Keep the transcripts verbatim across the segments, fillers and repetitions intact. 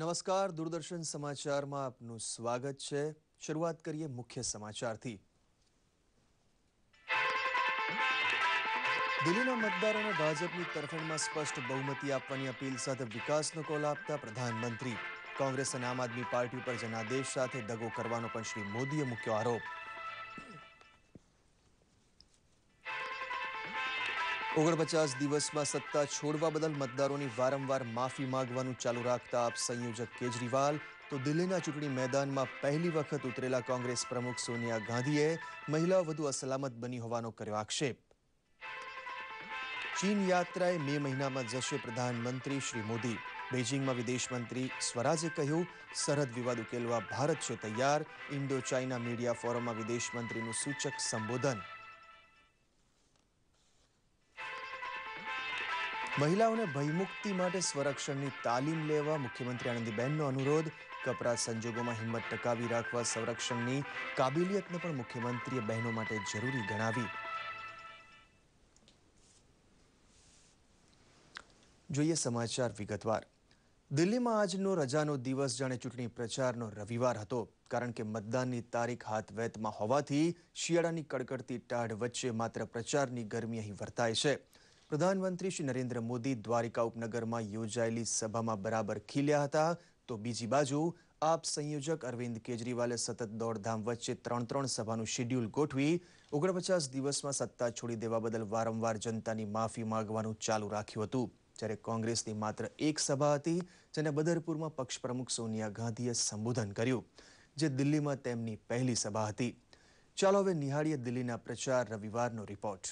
નમસ્કાર, દૂરદર્શન સમાચારમાં આપનું સ્વાગત છે। શરૂઆત કરીએ મુખ્ય સમાચારથી। દિલ્હીના મતદારોને ભાજપની તરફેણમાં સ્પષ્ટ બહુમતી આપવાની અપીલ સાથે વિકાસનો કોલ આપતા પ્રધાનમંત્રી। કોંગ્રેસ અને આમ આદમી પાર્ટી ઉપર જનાદેશ સાથે દગો કરવાનો પણ શ્રી મોદીએ મૂક્યો આરોપ। ઓગણપચાસ દિવસમાં સત્તા છોડવા બદલ મતદારોની વારંવાર માફી માંગવાનું ચાલુ રાખતા આપ સંયોજક કેજરીવાલ તો દિલ્હીના ચૂંટણી મેદાનમાં પહેલી વખત ઉતરેલા કોંગ્રેસ પ્રમુખ સોનિયા ગાંધીએ મહિલાઓ વધુ અસલામત બની હોવાનો કર્યો આક્ષેપ। ચીન યાત્રાએ મે મહિનામાં જશે પ્રધાનમંત્રી શ્રી મોદી। બેઇજિંગમાં વિદેશ મંત્રી સ્વરાજે કહ્યું, સરહદ વિવાદ ઉકેલવા ભારત છે તૈયાર। ઇન્ડો ચાઇના મીડિયા ફોરમમાં વિદેશ મંત્રીનું સૂચક સંબોધન। મહિલાઓને ભયમુક્તિ માટે સ્વરક્ષણની તાલીમ લેવા મુખ્યમંત્રી આનંદીબેનનો અનુરોધ। કપરા સંજોગોમાં હિંમત ટકાવી રાખવા સંરક્ષણની કાબિલિયતને પણ મુખ્યમંત્રીએ બહેનો માટે જરૂરી ગણાવી। જોઈએ સમાચાર વિગતવાર। દિલ્હીમાં આજનો રજાનો દિવસ જાણે ચૂંટણી પ્રચારનો રવિવાર હતો, કારણ કે મતદાનની તારીખ હાથ વેતમાં હોવાથી શિયાળાની કડકડતી ટાઢ વચ્ચે માત્ર પ્રચારની ગરમી અહીં વર્તાય છે। પ્રધાનમંત્રી શ્રી નરેન્દ્ર મોદી દ્વારિકા ઉપનગરમાં યોજાયેલી સભામાં બરાબર ખીલ્યા હતા, તો બીજી બાજુ આપ સંયોજક અરવિંદ કેજરીવાલે સતત દોડધામ વચ્ચે ત્રણ ત્રણ સભાનું શેડ્યુલ ગોઠવી ઓગણપચાસ દિવસમાં સત્તા છોડી દેવા બદલ વારંવાર જનતાની માફી માંગવાનું ચાલુ રાખ્યું હતું। જ્યારે કોંગ્રેસની માત્ર એક સભા હતી, જેને બદરપુરમાં પક્ષ પ્રમુખ સોનિયા ગાંધીએ સંબોધન કર્યું, જે દિલ્હીમાં તેમની પહેલી સભા હતી। ચાલો હવે નિહાળીએ દિલ્હીના પ્રચાર રવિવારનો રિપોર્ટ।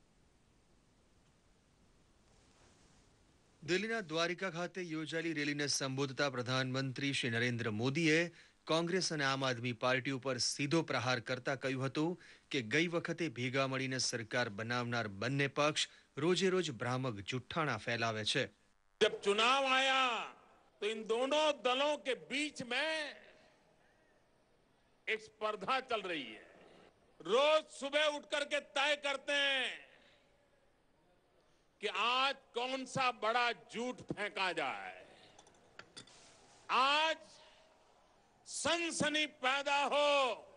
દિલ્હીના દ્વારિકા ખાતે યોજાયેલી રેલીને સંબોધતા પ્રધાનમંત્રી શ્રી નરેન્દ્ર મોદીએ કોંગ્રેસ અને આમ આદમી પાર્ટી ઉપર સીધો પ્રહાર કરતા કહ્યું હતું કે ગઈ વખતે ભેગા મળીને સરકાર બનાવનાર બંને પક્ષ રોજે રોજ ભ્રામક જુઠ્ઠાણા ફેલાવે છે। जब चुनाव आया तो इन दोनों दलों के बीच में एक स्पर्धा चल रही है। रोज सुबह उठ करके तय करते हैं कि आज कौन सा बड़ा झूठ फेंका जाए, आज सनसनी पैदा हो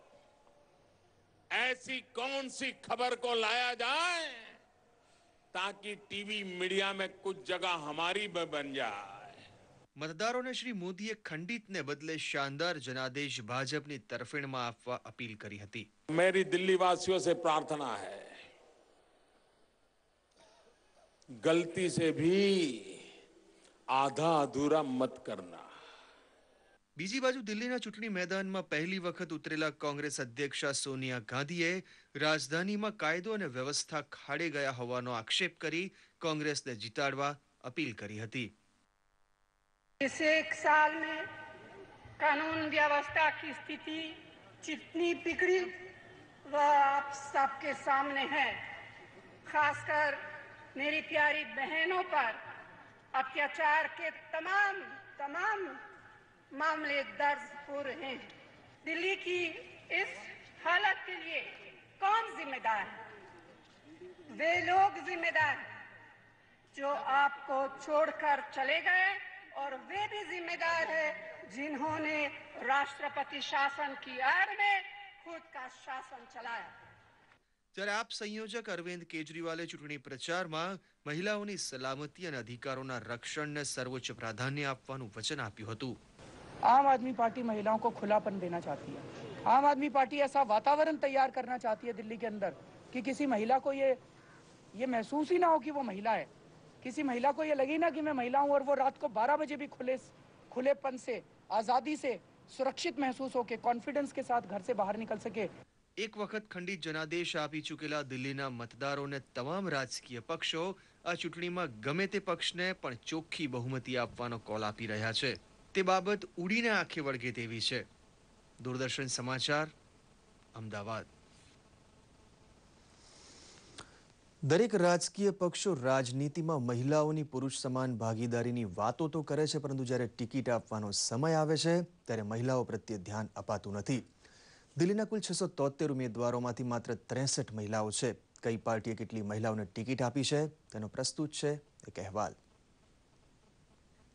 ऐसी कौन सी खबर को लाया जाए ताकि टीवी मीडिया में कुछ जगह हमारी में बन जाए। મતદારોને શ્રી મોદીએ ખંડિતને બદલે શાનદાર જનાદેશ ભાજપની તરફેણમાં આપવા અપીલ કરી હતી। मेरी दिल्ली वासियों से प्रार्थना है, गलती से भी आधा अधूरा मत करना। બીજી બાજુ દિલ્હીના ચૂંટણી મેદાનમાં પહેલી વખત ઉતરેલા કોંગ્રેસ અધ્યક્ષા સોનિયા ગાંધીએ રાજધાનીમાં કાયદો અને વ્યવસ્થા ખાડે ગયા હોવાનો આક્ષેપ કરી કોંગ્રેસને જીતાડવા અપીલ કરી હતી। इस एक साल में कानून व्यवस्था की स्थिति जितनी बिगड़ी वह आप सबके सामने है। खासकर मेरी प्यारी बहनों पर अत्याचार के तमाम तमाम मामले दर्ज हो रहे हैं। दिल्ली की इस हालत के लिए कौन जिम्मेदार है? वे लोग जिम्मेदार हैं जो आपको छोड़कर चले गए, और वे भी जिम्मेदार है जिन्होंने राष्ट्रपति शासन की आड़ में खुद का शासन चलाया। ત્યારે આપ સંયોજક અરવિંદ કેજરીવાલે ચૂંટણી પ્રચારમાં મહિલાઓની સલામતી અને અધિકારોના રક્ષણને સર્વોચ્ચ પ્રાધાન્ય આપવાનું વચન આપ્યું હતું। आम आदमी पार्टी महिलाओं को खुलापन देना चाहती है। आम आदमी पार्टी ऐसा वातावरण तैयार करना चाहती है दिल्ली के अंदर कि किसी महिला को ये ये महसूस ही ना हो कि वो महिला है। किसी महिला को ये लगे ना कि मैं महिला हूँ, और वो रात को बारह बजे भी खुले खुलेपन से, आज़ादी से, सुरक्षित महसूस हो के, कॉन्फिडेंस के साथ घर से बाहर निकल सके। એક વખત ખંડિત જનાદેશ આપી ચૂકેલા દિલ્હીના મતદારોને તમામ રાજકીય પક્ષો આ ચૂંટણીમાં ગમે તે પક્ષને પણ ચોખ્ખી બહુમતી આપવાનો કોલ આપી રહ્યા છે। તે બાબત ઉડીને આંખે વળગે તેવી છે। દૂરદર્શન સમાચાર, અમદાવાદ। દરેક રાજકીય પક્ષો રાજનીતિમાં મહિલાઓની પુરુષ સમાન ભાગીદારીની વાતો તો કરે છે, પરંતુ જ્યારે ટિકિટ આપવાનો સમય આવે છે ત્યારે મહિલાઓ પ્રત્યે ધ્યાન અપાતું નથી। દિલ્હીના કુલ છસો તોતેર ઉમેદવારોમાંથી માત્ર ત્રેસઠ મહિલાઓ છે। કઈ પાર્ટીએ કેટલી મહિલાઓને ટિકિટ આપી છે તેનો પ્રસ્તુત છે એક અહેવાલ।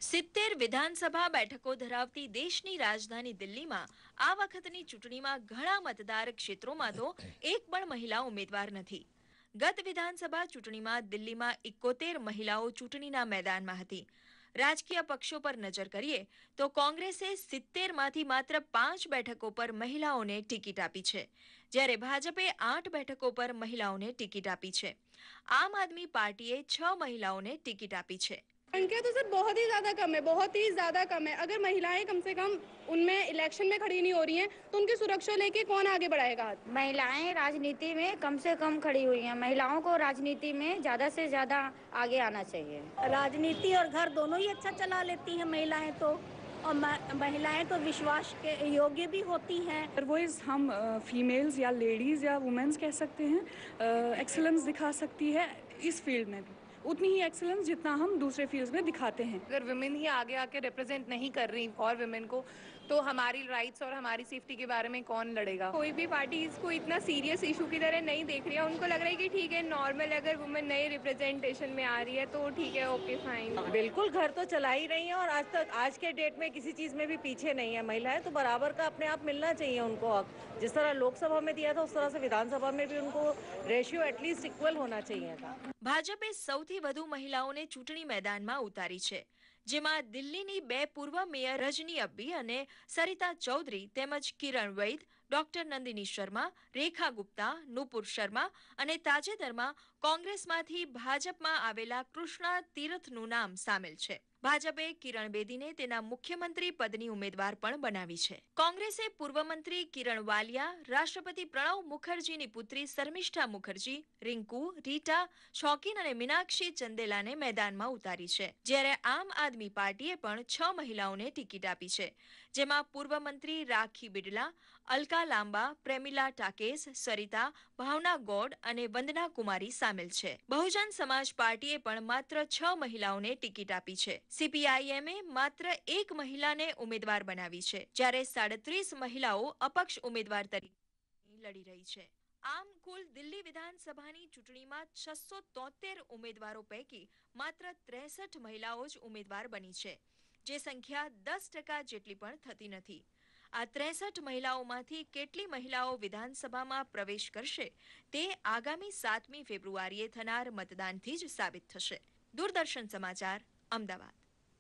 સિત્તેર વિધાનસભા બેઠકો ધરાવતી દેશની રાજધાની દિલ્હીમાં આ વખતની ચૂંટણીમાં ઘણા મતદાર ક્ષેત્રોમાં તો એક પણ મહિલા ઉમેદવાર નથી. ગત વિધાનસભા ચૂંટણીમાં દિલ્હીમાં એકોતેર મહિલાઓ ચૂંટણીના મેદાનમાં હતી. રાજકીય પક્ષો પર નજર કરીએ તો કોંગ્રેસે સિત્તેરમાંથી માત્ર પાંચ બેઠકો પર મહિલાઓને ટિકિટ આપી છે, જ્યારે ભાજપે આઠ બેઠકો પર મહિલાઓને ટિકિટ આપી છે. આમ આદમી પાર્ટીએ છ મહિલાઓને ટિકિટ આપી છે. संख्या तो सर बहुत ही ज़्यादा कम है, बहुत ही ज़्यादा कम है. अगर महिलाएं कम से कम उनमें इलेक्शन में खड़ी नहीं हो रही हैं तो उनकी सुरक्षा लेके कौन आगे बढ़ाएगा? महिलाएं राजनीति में कम से कम खड़ी हुई हैं. महिलाओं को राजनीति में ज़्यादा से ज़्यादा आगे आना चाहिए. राजनीति और घर दोनों ही अच्छा चला लेती हैं महिलाएं तो, और महिलाएं तो विश्वास के योग्य भी होती हैं. वो इस हम फीमेल्स या लेडीज़ या वुमेन्स कह सकते हैं, एक्सेलेंस दिखा सकती है इस फील्ड में भी उतनी ही एक्सेलेंस जितना हम दूसरे फील्ड्स में दिखाते हैं. अगर विमेन ही आगे आके रिप्रेजेंट नहीं कर रही और विमेन को, तो हमारी राइट्स और हमारी सेफ्टी के बारे में कौन लड़ेगा? कोई भी पार्टी इसको इतना सीरियस इशू की तरह नहीं देख रही है. उनको लग रहा है कि ठीक है, नॉर्मल, अगर वुमेन नए रिप्रेजेंटेशन में आ रही है तो ठीक है, ओके फाइन. बिल्कुल घर तो चला ही रही है और आज तक आज के डेट में किसी चीज में भी पीछे नहीं है. महिलाएं तो बराबर का अपने आप मिलना चाहिए उनको हक. जिस तरह लोकसभा में दिया था उस तरह से विधानसभा में भी उनको रेशियो एटलीस्ट इक्वल होना चाहिए था. ભાજપે સૌથી વધુ મહિલાઓને ચૂંટણી મેદાનમાં ઉતારી છે, જેમાં દિલ્હીની બે પૂર્વ મેયર રજની અબ્બી અને સરિતા ચૌધરી તેમજ કિરણ વૈદ, ડોક્ટર નંદિની શર્મા, રેખા ગુપ્તા, નુપુર શર્મા અને તાજેતરમાં કોંગ્રેસમાંથી ભાજપમાં આવેલા કૃષ્ણા તીરથનું નામ સામેલ છે. ભાજપે કિરણ બેદીને તેના મુખ્યમંત્રી પદની ઉમેદવાર પણ બનાવી છે. કોંગ્રેસે પૂર્વ મંત્રી કિરણ વાલિયા, રાષ્ટ્રપતિ પ્રણવ મુખર્જીની પુત્રી શર્મિષ્ઠા મુખર્જી, રિંકુ, રીટા, શોકીન અને મીનાક્ષી ચંદેલાને મેદાનમાં ઉતારી છે, જ્યારે આમ આદમી પાર્ટીએ પણ છ મહિલાઓને ટિકિટ આપી છે, જેમાં પૂર્વ મંત્રી રાખી બિડલા, અલકા લાંબા, પ્રેમિલા ટાકેસ, સરિતા, ભાવના ગોડ અને વંદના કુમારી સામેલ છે. બહુજન સમાજ પાર્ટીએ પણ માત્ર છ મહિલાઓને ટિકિટ આપી છે. સીપીઆઈએમએ માત્ર એક મહિલાને ઉમેદવાર બનાવી છે, જ્યારે સાડત્રીસ મહિલાઓ અપક્ષ ઉમેદવાર તરીકે લડી રહી છે. આમ કુલ દિલ્હી વિધાનસભાની ચૂંટણીમાં છસો તોતેર ઉમેદવારો પૈકી માત્ર ત્રેસઠ મહિલાઓ જ ઉમેદવાર બની છે, જે સંખ્યા દસ ટકા જેટલી પણ થતી નથી. આ ત્રેસઠ મહિલાઓમાંથી કેટલી મહિલાઓ વિધાનસભામાં પ્રવેશ કરશે તે આગામી સાતમી ફેબ્રુઆરીએ થનાર મતદાનથી જ સાબિત થશે. દૂરદર્શન સમાચાર, અમદાવાદ.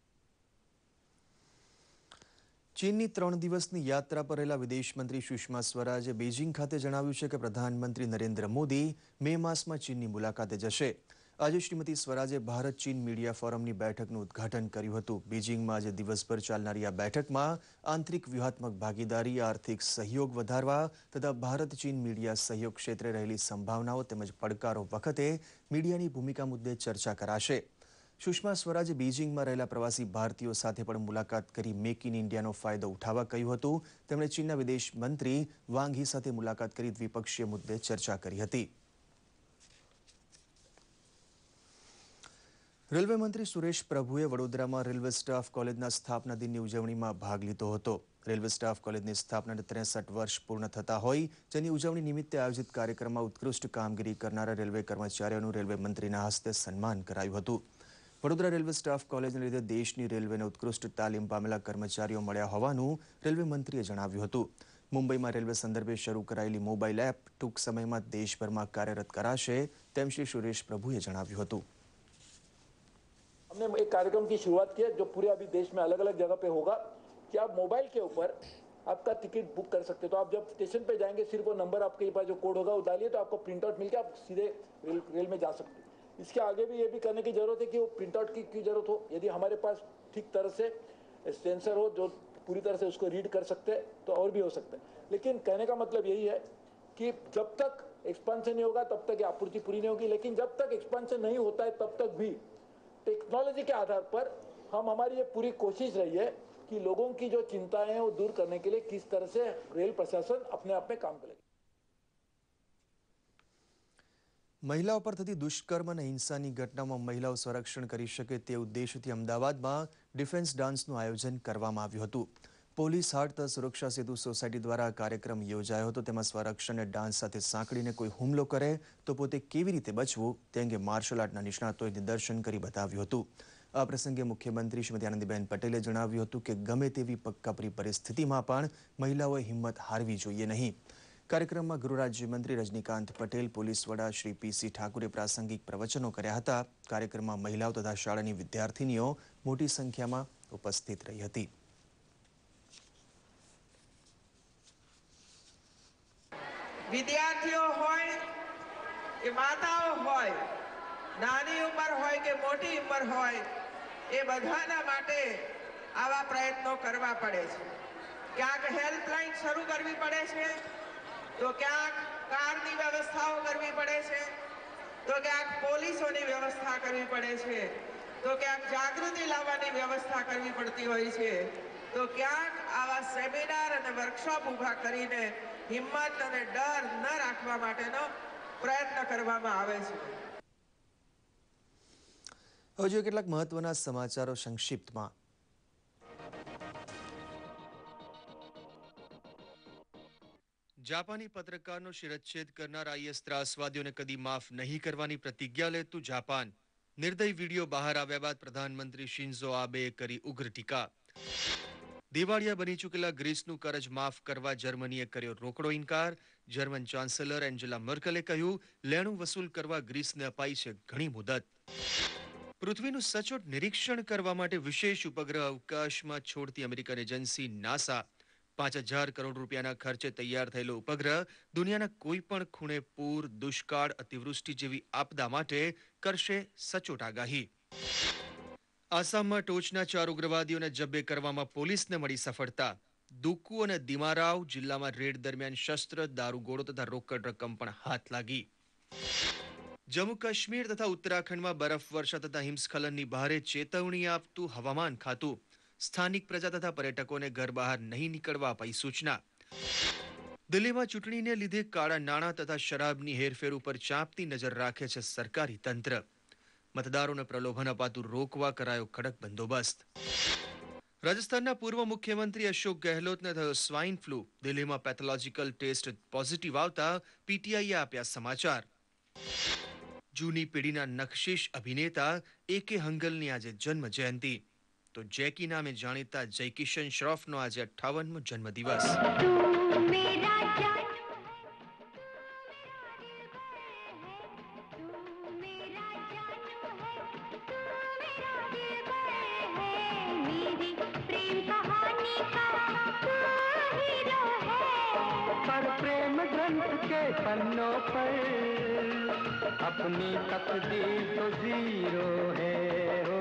ચીનની ત્રણ દિવસની યાત્રા પર રહેલા વિદેશ મંત્રી સુષ્મા સ્વરાજે બેઇજિંગ ખાતે જણાવ્યું છે કે પ્રધાનમંત્રી નરેન્દ્ર મોદી મે માસમાં ચીનની મુલાકાતે જશે. આજે શ્રીમતી સ્વરાજે ભારત ચીન મીડિયા ફોરમની બેઠકનું ઉદ્ઘાટન કર્યું હતું. બેઇજિંગમાં આજે દિવસભર ચાલનારી આ બેઠકમાં આંતરિક વ્યૂહાત્મક ભાગીદારી, આર્થિક સહયોગ વધારવા તથા ભારત ચીન મીડિયા સહયોગ ક્ષેત્રે રહેલી સંભાવનાઓ તેમજ પડકારો વખતે મીડિયાની ભૂમિકા મુદ્દે ચર્ચા કરાશે. સુષ્મા સ્વરાજે બેઇજિંગમાં રહેલા પ્રવાસી ભારતીયો સાથે પણ મુલાકાત કરી મેક ઇન ઇન્ડિયાનો ફાયદો ઉઠાવવા કહ્યું હતું. તેમણે ચીનના વિદેશ મંત્રી વાંગ યી સાથે મુલાકાત કરી દ્વિપક્ષીય મુદ્દે ચર્ચા કરી હતી. રેલવે મંત્રી સુરેશ પ્રભુએ વડોદરામાં રેલવે સ્ટાફ કોલેજના સ્થાપના દિનની ઉજવણીમાં ભાગ લીધો હતો. રેલવે સ્ટાફ કોલેજની સ્થાપનાને ત્રેસઠ વર્ષ પૂર્ણ થતા હોય જેની ઉજવણી નિમિત્તે આયોજિત કાર્યક્રમમાં ઉત્કૃષ્ટ કામગીરી કરનારા રેલવે કર્મચારીઓનું રેલવે મંત્રીના હસ્તે સન્માન કરાયું હતું. વડોદરા રેલવે સ્ટાફ કોલેજને લીધે દેશની રેલવેને ઉત્કૃષ્ટ તાલીમ પામેલા કર્મચારીઓ મળ્યા હોવાનું રેલવે મંત્રીએ જણાવ્યું હતું. મુંબઈમાં રેલવે સંદર્ભે શરૂ કરાયેલી મોબાઈલ એપ ટૂંક સમયમાં દેશભરમાં કાર્યરત કરાશે તેમ શ્રી સુરેશ પ્રભુએ જણાવ્યું હતું. हमने एक कार्यक्रम की शुरुआत की है जो पूरे अभी देश में अलग अलग जगह पे होगा कि आप मोबाइल के ऊपर आपका टिकट बुक कर सकते हो. तो आप जब स्टेशन पे जाएंगे सिर्फ वो नंबर आपके पास जो कोड होगा वो डालिए तो आपको प्रिंट आउट मिलकर आप सीधे रेल रेल में जा सकते हो. इसके आगे भी ये भी करने की जरूरत है कि वो प्रिंट आउट की क्यों जरूरत हो. यदि हमारे पास ठीक तरह से सेंसर हो जो पूरी तरह से उसको रीड कर सकते हैं तो और भी हो सकता है. लेकिन कहने का मतलब यही है कि जब तक एक्सपांशन नहीं होगा तब तक ये आपूर्ति पूरी नहीं होगी. लेकिन जब तक एक्सपांशन नहीं होता है तब तक भी टेक्नोलॉजी के आधार पर हम हमारी ये पूरी कोशिश रही है कि लोगों की जो चिंताएं हैं वो दूर करने के लिए किस तरह से रेल प्रशासन अपने आप में काम करेगा. મહિલાઓ પર થતી દુષ્કર્મ અને હિંસાની ઘટનામાં મહિલાઓ સંરક્ષણ કરી શકે તે ઉદ્દેશથી અમદાવાદમાં ડિફેન્સ ડાન્સનું આયોજન કરવામાં આવ્યું હતું. પોલીસ હાટ તથા સુરક્ષા સેતુ સોસાયટી દ્વારા આ કાર્યક્રમ યોજાયો હતો. તેમાં સ્વરક્ષણ અને ડાન્સ સાથે સાંકળીને કોઈ હુમલો કરે તો પોતે કેવી રીતે બચવું તે અંગે માર્શલ આર્ટના નિષ્ણાતોએ નિદર્શન કરી બતાવ્યું હતું. આ પ્રસંગે મુખ્યમંત્રી શ્રીમતી આનંદીબેન પટેલે જણાવ્યું હતું કે ગમે તેવી કપરી પરિસ્થિતિમાં પણ મહિલાઓએ હિંમત હારવી જોઈએ નહીં. કાર્યક્રમમાં ગૃહ રાજ્યમંત્રી રજનીકાંત પટેલ, પોલીસ વડા શ્રી પીસી ઠાકુરે પ્રાસંગિક પ્રવચનો કર્યા હતા. કાર્યક્રમમાં મહિલાઓ તથા શાળાની વિદ્યાર્થીનીઓ મોટી સંખ્યામાં ઉપસ્થિત રહી હતી. વિદ્યાર્થીઓ હોય કે માતાઓ હોય, નાની ઉંમર હોય કે મોટી ઉંમર હોય, એ બધાના માટે આવા પ્રયત્નો કરવા પડે છે. ક્યાંક હેલ્પલાઇન શરૂ કરવી પડે છે, તો ક્યાંક કારની વ્યવસ્થાઓ કરવી પડે છે, તો ક્યાંક પોલીસોની વ્યવસ્થા કરવી પડે છે, તો ક્યાંક જાગૃતિ લાવવાની વ્યવસ્થા કરવી પડતી હોય છે, તો ક્યાંક આવા સેમિનાર અને વર્કશોપ ઊભા કરીને હિંમત અને ડર ન રાખવા માટેનો પ્રયત્ન કરવામાં આવે છે. હવે જોઈએ કેટલાક મહત્વના સમાચારો સંક્ષિપ્તમાં. જાપાની પત્રકારનો શિરચ્છેદ કરનાર આઈએસ ત્રાસવાદીઓને કદી માફ નહીં કરવાની પ્રતિજ્ઞા લેતું જાપાન. નિર્દય વિડીયો બહાર આવ્યા બાદ પ્રધાનમંત્રી શિન્ઝો આબેએ કરી ઉગ્ર ટીકા. દિવાળિયા બની ચૂકેલા ગ્રીસનું કરજ માફ કરવા જર્મનીએ કર્યો રોકડો ઇનકાર. જર્મન ચાન્સેલર એન્જેલા મર્કલે કહ્યું, લેણું વસૂલ કરવા ગ્રીસને અપાઈ છે ઘણી મુદત. પૃથ્વીનું સચોટ નિરીક્ષણ કરવા માટે વિશેષ ઉપગ્રહ અવકાશમાં છોડતી અમેરિકન એજન્સી નાસા પાંચ હજાર કરોડ રૂપિયાના ખર્ચે તૈયાર થયેલો ઉપગ્રહ દુનિયાના કોઈ પણ ખૂણે પૂર, દુષ્કાળ, અતિવૃષ્ટિ જેવી આપદા માટે કરશે સચોટ આગાહી. આસામમાં ટોચના ચાર ઉગ્રવાદીઓને જબ્બે કરવામાં પોલીસને મળી સફળતા. દુકુ અને દિમારાવ જિલ્લામાં રેડ દરમિયાન શસ્ત્ર, દારૂગોળો તથા રોકડ રકમ પણ હાથ લાગી. જમ્મુ કાશ્મીર તથા ઉત્તરાખંડમાં બરફવર્ષા તથા હિમસ્ખલનની ભારે ચેતવણી આપતું હવામાન ખાતું. સ્થાનિક પ્રજા તથા પર્યટકોને ઘર બહાર નહીં નીકળવા અપાઈ સૂચના. દિલ્હીમાં ચૂંટણીને લીધે કાળા નાણાં તથા શરાબની હેરફેર ઉપર ચાંપતી નજર રાખે છે સરકારી તંત્ર. મતદારોને પ્રલોભન અપાતું રોકવા કરાયો કડક બંદોબસ્ત. રાજસ્થાનના પૂર્વ મુખ્યમંત્રી અશોક ગેહલોતને થયો સ્વાઇન ફ્લૂ. દિલ્હીમાં પેથોલોજીકલ ટેસ્ટ પોઝિટિવ આવતા પીટીઆઈએ આપ્યા સમાચાર. જૂની પેઢીના નકશીશ અભિનેતા એ કે હંગલની આજે જન્મ જયંતિ. તો જેકી નામે જાણીતા જયકિશન શ્રોફનો આજે અઠ્ઠાવનમો જન્મદિવસ. पन्नों पर अपनी तकदीर तो जीरो है हो.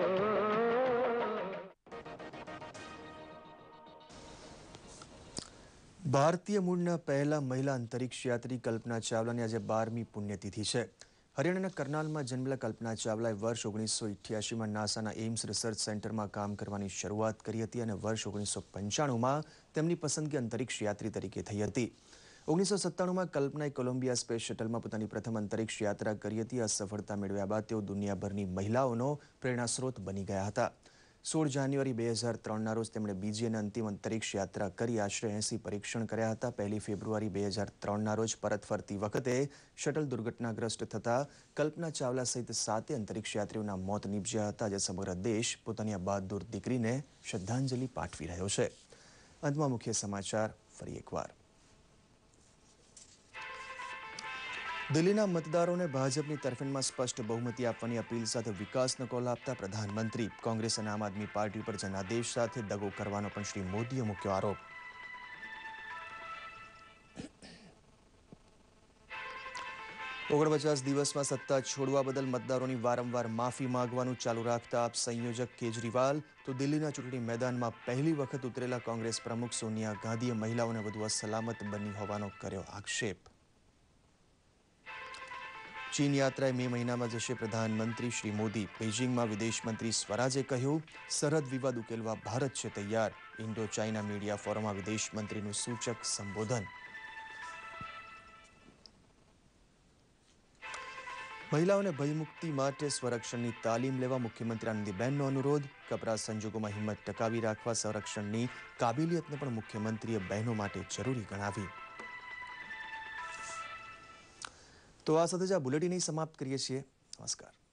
ભારતીય મૂળના પહેલા મહિલા અંતરિક્ષ યાત્રી કલ્પના ચાવલાની આજે બારમી પુણ્યતિથિ છે. હરિયાણાના કરનાલમાં જન્મેલા કલ્પના ચાવલાએ વર્ષ ઓગણીસો અઠ્યાસીમાં નાસાના એઇમ્સ રિસર્ચ સેન્ટરમાં કામ કરવાની શરૂઆત કરી હતી અને વર્ષ ઓગણીસો પંચાણુંમાં તેમની પસંદગી અંતરિક્ષ યાત્રી તરીકે થઈ હતી. ઓગણીસો સત્તાણુંમાં કલ્પનાએ કોલંબિયા સ્પેસ શટલમાં પોતાની પ્રથમ અંતરિક્ષ યાત્રા કરી હતી. આ સફળતા મેળવ્યા બાદ તેઓ દુનિયાભરની મહિલાઓનો પ્રેરણાસ્ત્રોત બની ગયા હતા. સોળ જાન્યુઆરી બે હજાર ત્રણના રોજ તેમણે બીજી અને અંતિમ અંતરિક્ષ યાત્રા કરી આશરે એંસી પરીક્ષણ કર્યા હતા. પહેલી ફેબ્રુઆરી બે હજાર ત્રણના રોજ પરત ફરતી વખતે શટલ દુર્ઘટનાગ્રસ્ત થતા કલ્પના ચાવલા સહિત સાતે અંતરિક્ષ યાત્રીઓના મોત નીપજ્યા હતા. આજે સમગ્ર દેશ પોતાની આ બહાદુર દીકરીને શ્રદ્ધાંજલિ પાઠવી રહ્યો છે. અંતમાં મુખ્ય સમાચાર ફરી એકવાર. દિલ્હીના મતદારોને ભાજપની તરફેણમાં સ્પષ્ટ બહુમતી આપવાની અપીલ સાથે વિકાસનો કોલ આપતા પ્રધાનમંત્રી. કોંગ્રેસ અને આમ આદમી પાર્ટી પર જનાદેશ સાથે દગો કરવાનો પણ શ્રી મોદીએ મૂક્યો આરોપ. ઓગણપચાસ દિવસમાં સત્તા છોડવા બદલ મતદારોની વારંવાર માફી માંગવાનું ચાલુ રાખતા આપ સંયોજક કેજરીવાલ તો દિલ્હીના ચૂંટણી મેદાનમાં પહેલી વખત ઉતરેલા કોંગ્રેસ પ્રમુખ સોનિયા ગાંધીએ મહિલાઓને વધુ અસલામત બની હોવાનો કર્યો આક્ષેપ. ચીન યાત્રાએ મે મહિનામાં જશે પ્રધાનમંત્રી શ્રી મોદી. બેઇજિંગમાં વિદેશ મંત્રી સ્વરાજે કહ્યું, સરહદ વિવાદ ઉકેલવા ભારત છે તૈયાર. ઇન્ડો ચાઇના મીડિયા ફોરમમાં વિદેશ મંત્રીનું સૂચક સંબોધન. મહિલાઓને ભયમુક્તિ માટે સ્વરક્ષણની તાલીમ લેવા મુખ્યમંત્રી આનંદીબેનનો અનુરોધ. કપરા સંજોગોમાં હિંમત ટકાવી રાખવા સંરક્ષણની કાબિલિયતને પણ મુખ્યમંત્રીએ બહેનો માટે જરૂરી ગણાવી. તો આ સાથે જ આ બુલેટિન સમાપ્ત કરીએ છીએ. નમસ્કાર.